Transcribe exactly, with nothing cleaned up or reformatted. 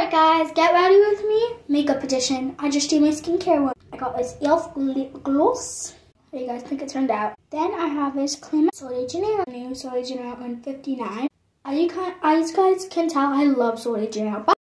Alright guys, get ready with me. Makeup edition. I just do my skincare one. I got this e l f lip gloss. How do you guys think it turned out? Then I have this Clément Sol de Janeiro. New Sol de Janeiro one fifty-nine. As you, can, as you guys can tell, I love Sol de Janeiro.